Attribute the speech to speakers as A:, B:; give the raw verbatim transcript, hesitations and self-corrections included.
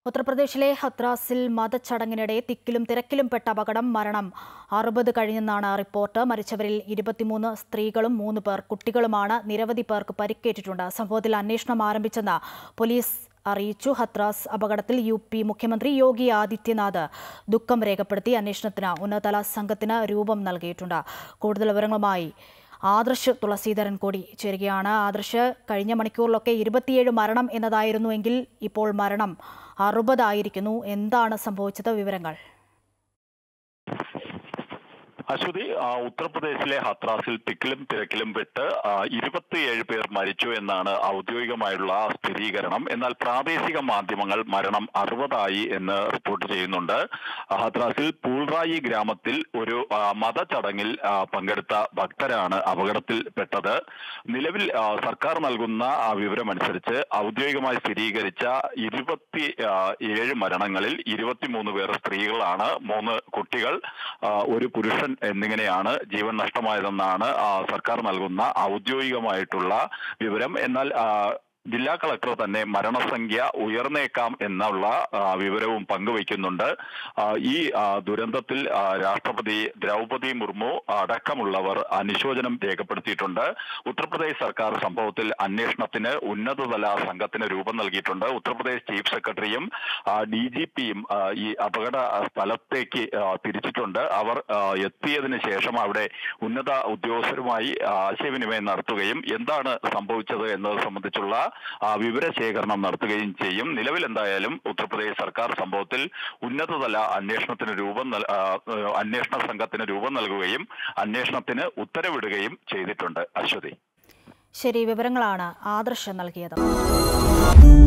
A: ഉത്തർപ്രദേശിലെ ഹത്രാസിൽ മതച്ചടങ്ങിനിടെ തിക്കിലും തിരക്കിലും പെട്ട അപകടം മരണം അറുപത് കഴിഞ്ഞെന്നാണ് റിപ്പോർട്ട്. മരിച്ചവരിൽ ഇരുപത്തിമൂന്ന് സ്ത്രീകളും മൂന്ന് പേർ കുട്ടികളുമാണ്. നിരവധി പേർക്ക് പരിക്കേറ്റിട്ടുണ്ട്. സംഭവത്തിൽ അന്വേഷണം ആരംഭിച്ചെന്ന് പോലീസ് അറിയിച്ചു. ഹത്രാസ് അപകടത്തിൽ യു പി മുഖ്യമന്ത്രി യോഗി ആദിത്യനാഥ് ദുഃഖം രേഖപ്പെടുത്തി. അന്വേഷണത്തിന് ഉന്നതതല സംഘത്തിന് രൂപം നൽകിയിട്ടുണ്ട്. കൂടുതൽ വിവരങ്ങളുമായി ആദർശ് തുളസീധരൻ കൂടി ചേരുകയാണ്. ആദർശ്, കഴിഞ്ഞ മണിക്കൂറിലൊക്കെ ഇരുപത്തിയേഴ് മരണം എന്നതായിരുന്നുവെങ്കിൽ ഇപ്പോൾ മരണം അറുപതായിരിക്കുന്നു. എന്താണ് സംഭവിച്ചത്? വിവരങ്ങൾ.
B: അശ്വതി, ഉത്തർപ്രദേശിലെ ഹത്രാസിൽ തിക്കിലും തിരക്കിലും പെട്ട് ഇരുപത്തിയേഴ് പേർ മരിച്ചു എന്നാണ് ഔദ്യോഗികമായുള്ള സ്ഥിരീകരണം. എന്നാൽ പ്രാദേശിക മാധ്യമങ്ങൾ മരണം അറുപതായി എന്ന് റിപ്പോർട്ട് ചെയ്യുന്നുണ്ട്. ഹത്രാസിൽ പൂൾറായി ഗ്രാമത്തിൽ ഒരു മതചടങ്ങിൽ പങ്കെടുത്ത ഭക്തരാണ് അപകടത്തിൽ പെട്ടത്. നിലവിൽ സർക്കാർ നൽകുന്ന വിവരമനുസരിച്ച് ഔദ്യോഗികമായി സ്ഥിരീകരിച്ച ഇരുപത്തി ഏഴ് മരണങ്ങളിൽ ഇരുപത്തിമൂന്ന് പേർ സ്ത്രീകളാണ്, മൂന്ന് കുട്ടികൾ, ഒരു പുരുഷൻ എന്നിങ്ങനെയാണ് ജീവൻ നഷ്ടമായതെന്നാണ് സർക്കാർ നൽകുന്ന ഔദ്യോഗികമായിട്ടുള്ള വിവരം. എന്നാൽ ജില്ലാ കളക്ടർ തന്നെ മരണസംഖ്യ ഉയർന്നേക്കാം എന്നുള്ള വിവരവും പങ്കുവയ്ക്കുന്നുണ്ട്. ഈ ദുരന്തത്തിൽ രാഷ്ട്രപതി ദ്രൗപദി മുർമു അടക്കമുള്ളവർ അനുശോചനം രേഖപ്പെടുത്തിയിട്ടുണ്ട്. ഉത്തർപ്രദേശ് സർക്കാർ സംഭവത്തിൽ അന്വേഷണത്തിന് ഉന്നതതല സംഘത്തിന് രൂപം നൽകിയിട്ടുണ്ട്. ഉത്തർപ്രദേശ് ചീഫ് സെക്രട്ടറിയും ഡി ജി പിയും ഈ അപകട സ്ഥലത്തേക്ക് തിരിച്ചിട്ടുണ്ട്. അവർ എത്തിയതിനു ശേഷം അവിടെ ഉന്നത ഉദ്യോഗസ്ഥരുമായി ആശയവിനിമയം നടത്തുകയും എന്താണ് സംഭവിച്ചത് എന്നത് സംബന്ധിച്ചുള്ള വിവരശേഖരണം നടത്തുകയും ചെയ്യും. നിലവിൽ എന്തായാലും ഉത്തർപ്രദേശ് സർക്കാർ സംഭവത്തിൽ ഉന്നതതല അന്വേഷണത്തിന് രൂപം അന്വേഷണ സംഘത്തിന് രൂപം നൽകുകയും അന്വേഷണത്തിന് ഉത്തരവിടുകയും ചെയ്തിട്ടുണ്ട്. അശ്വതി,
A: ശരി, വിവരങ്ങളാണ് ആദർശ് നൽകിയത്.